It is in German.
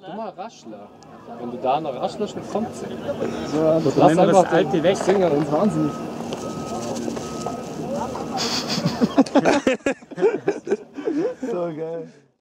Dummer Raschler. Wenn du da noch raschelst, dann kommt sie. So, Lass einfach das Alte weg. Sänger uns wahnsinnig. So geil.